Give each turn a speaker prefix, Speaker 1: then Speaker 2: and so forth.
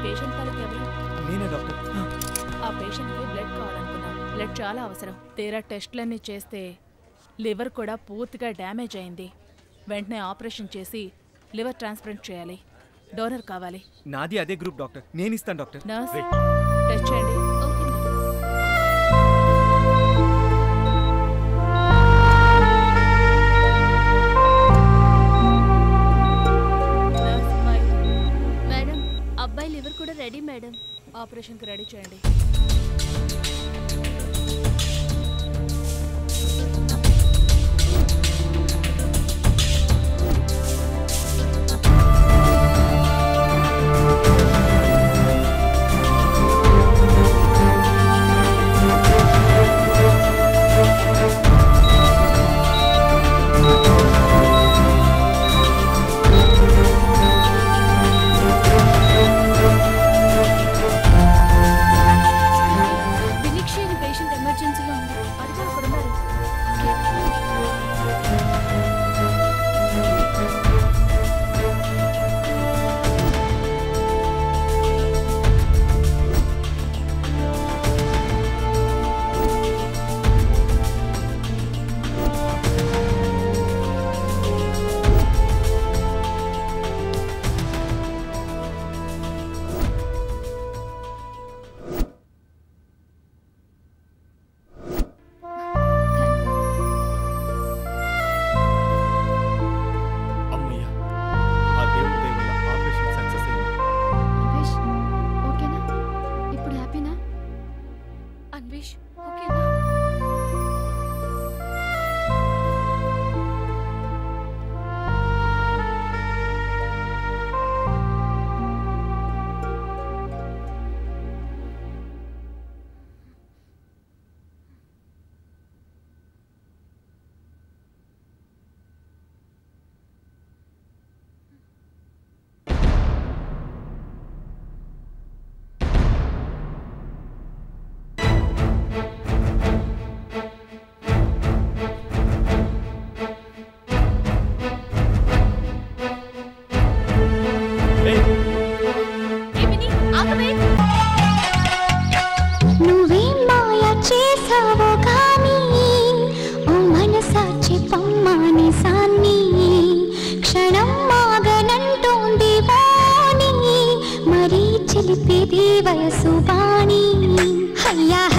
Speaker 1: Patient తాలూకు ఎవరు?
Speaker 2: నేనే డాక్టర్.
Speaker 1: ఆ పేషెంట్కి బ్లడ్ కావాలనుకున్నా. బ్లడ్ చాలా అవసరం. తీరా టెస్ట్లన్నీ చేస్తే లివర్ కూడా పూర్తిగా డ్యామేజ్ అయింది. వెంటనే ఆపరేషన్ చేసి లివర్ ట్రాన్స్ప్లాంట్ చేయాలి. డోనర్ కావాలి.
Speaker 2: నాది అదే గ్రూప్ డాక్టర్. నేను ఇస్తాను డాక్టర్.
Speaker 1: నర్స్ టెస్ట్ చేయండి.
Speaker 3: మేడం అబ్బాయి లివర్ కూడా రెడీ మేడం.
Speaker 1: ఆపరేషన్కి రెడీ చేయండి.
Speaker 4: వయసు వాణి హయ్యా